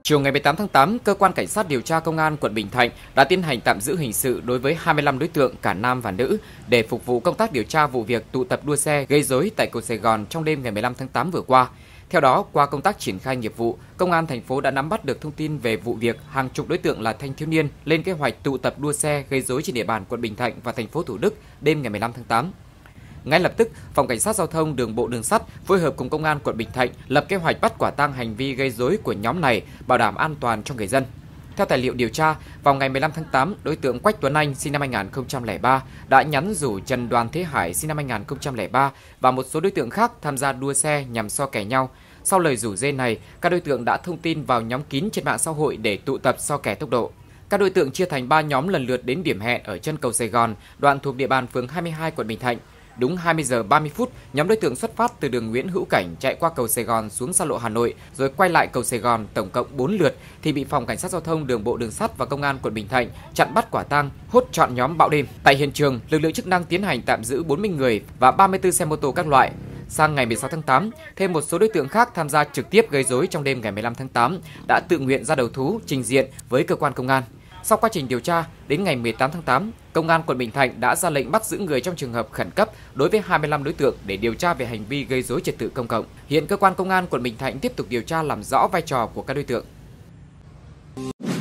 Chiều ngày 18 tháng 8, Cơ quan Cảnh sát điều tra Công an quận Bình Thạnh đã tiến hành tạm giữ hình sự đối với 25 đối tượng cả nam và nữ để phục vụ công tác điều tra vụ việc tụ tập đua xe gây rối tại cầu Sài Gòn trong đêm ngày 15 tháng 8 vừa qua. Theo đó, qua công tác triển khai nghiệp vụ, Công an thành phố đã nắm bắt được thông tin về vụ việc hàng chục đối tượng là thanh thiếu niên lên kế hoạch tụ tập đua xe gây rối trên địa bàn quận Bình Thạnh và thành phố Thủ Đức đêm ngày 15 tháng 8. Ngay lập tức, Phòng Cảnh sát Giao thông Đường bộ Đường sắt phối hợp cùng Công an quận Bình Thạnh lập kế hoạch bắt quả tang hành vi gây rối của nhóm này, bảo đảm an toàn cho người dân. Theo tài liệu điều tra, vào ngày 15 tháng 8, đối tượng Quách Tuấn Anh sinh năm 2003 đã nhắn rủ Trần Đoàn Thế Hải sinh năm 2003 và một số đối tượng khác tham gia đua xe nhằm so kè nhau. Sau lời rủ rê này, các đối tượng đã thông tin vào nhóm kín trên mạng xã hội để tụ tập so kè tốc độ. Các đối tượng chia thành 3 nhóm lần lượt đến điểm hẹn ở chân cầu Sài Gòn, đoạn thuộc địa bàn phường 22 quận Bình Thạnh. Đúng 20 giờ 30 phút, nhóm đối tượng xuất phát từ đường Nguyễn Hữu Cảnh chạy qua cầu Sài Gòn xuống xa lộ Hà Nội rồi quay lại cầu Sài Gòn tổng cộng 4 lượt thì bị Phòng Cảnh sát Giao thông Đường bộ Đường sắt và Công an quận Bình Thạnh chặn bắt quả tang, hốt trọn nhóm bão đêm. Tại hiện trường, lực lượng chức năng tiến hành tạm giữ 40 người và 34 xe mô tô các loại. Sang ngày 16 tháng 8, thêm một số đối tượng khác tham gia trực tiếp gây rối trong đêm ngày 15 tháng 8 đã tự nguyện ra đầu thú trình diện với cơ quan công an. Sau quá trình điều tra, đến ngày 18 tháng 8, Công an quận Bình Thạnh đã ra lệnh bắt giữ người trong trường hợp khẩn cấp đối với 25 đối tượng để điều tra về hành vi gây rối trật tự công cộng. Hiện cơ quan công an quận Bình Thạnh tiếp tục điều tra làm rõ vai trò của các đối tượng.